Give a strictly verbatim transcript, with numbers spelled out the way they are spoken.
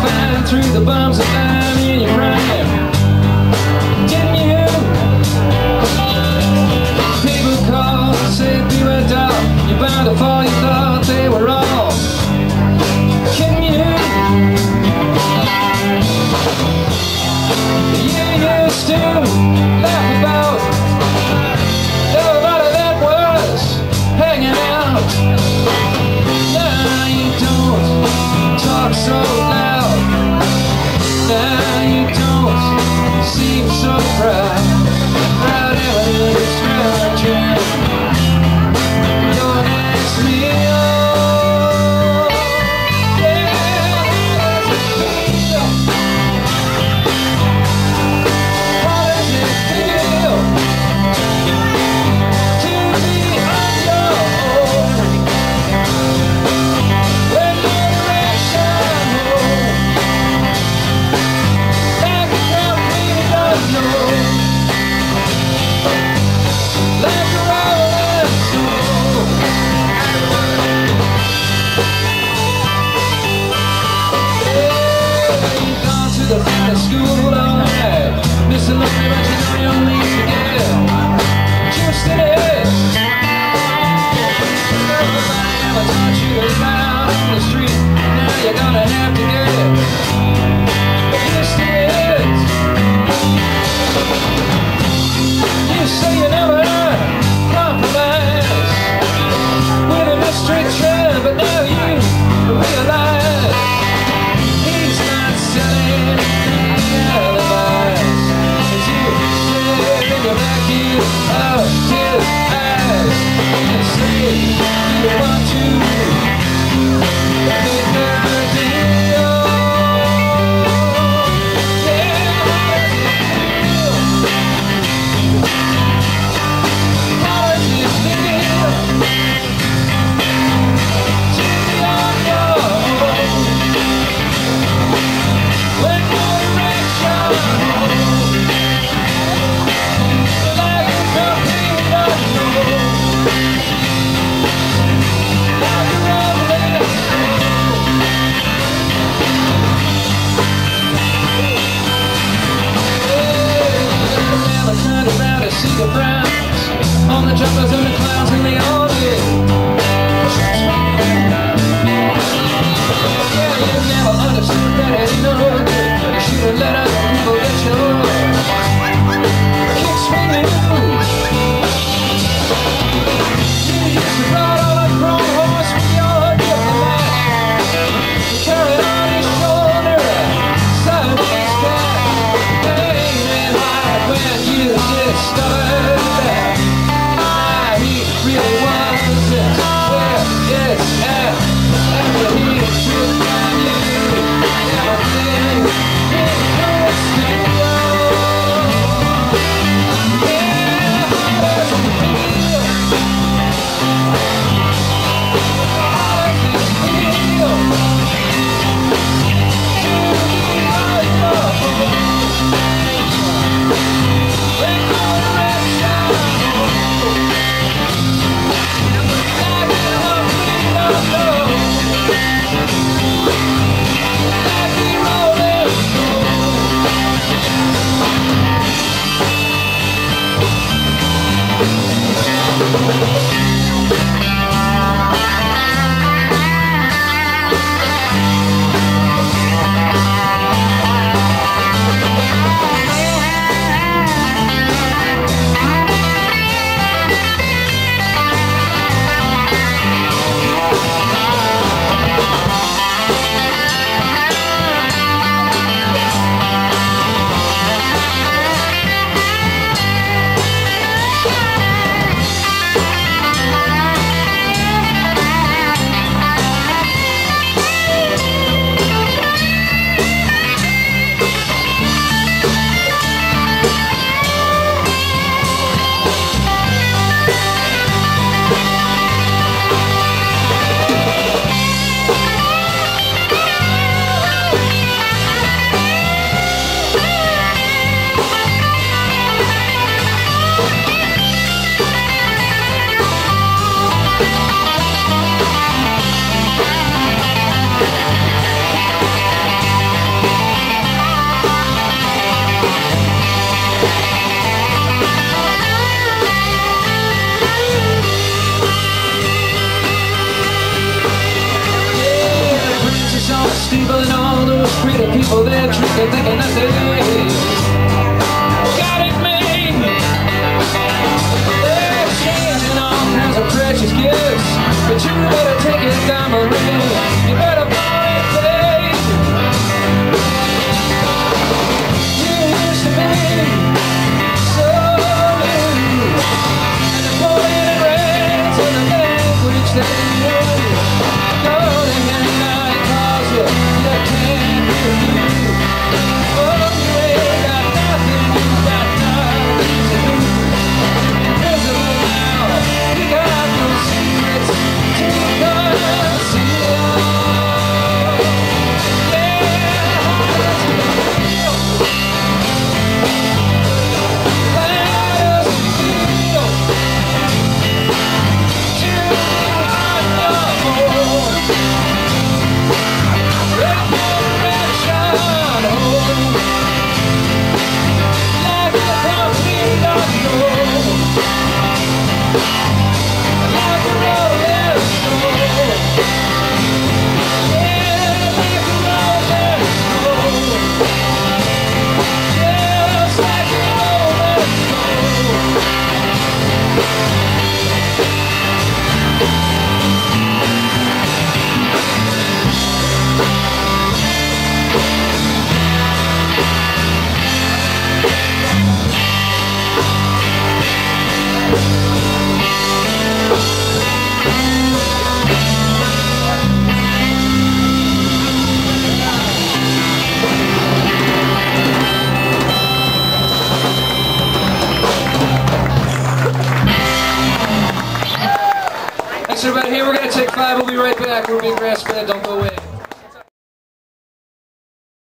fine through the bumps of time in your prime. Didn't you? People call, said be a dog. You're bound to fall, you thought they were all. Can you? You used to laugh about everybody that was hanging out. Now you don't talk so loud. Now you don't seem so proud. Proud of a stranger. You're next to me. School all night, Mister Lonely, but you know you'll need to get just in it. Nobody ever taught you to ride out on the street. Now you're gonna have to get used to it. You say you never compromise with a mystery trend, but now you realize he's not selling out his eyes and say you want to make a deal. Yeah, how does it feel? To be on your own when you're direction. See the browns on the jumpers and the clowns and the all did. Yeah, you never understood that it ain't no good, but you should have let other people get your kicks from you. You used to ride on a chrome horse with your diplomat. You carried on his shoulder a Siamese cat. Ain't it hard when you discovered that ah, he really wasn't where it's at. After he tripped on you, everything it goes to. for their truth, they're thinking that they got it made. They're exchanging all kinds of precious gifts, but you better take it down, Marie. You better buy it, babe. You used to be so new, and the poet and rains in the language that you knew. Golden and night calls you, you can't refuse. Oh, you ain't got nothing, you got nothing to lose. Invisible now, you got no secrets to conceal. Yeah, how does it feel? How does it feel to be on your own? Let direction hold like a complete unknown, like a rolling stone. Yeah, like a rolling stone. Just like a rolling stone. Thanks everybody. Hey, we're going to take five. We'll be right back. We're Big Grass Band. Don't go away.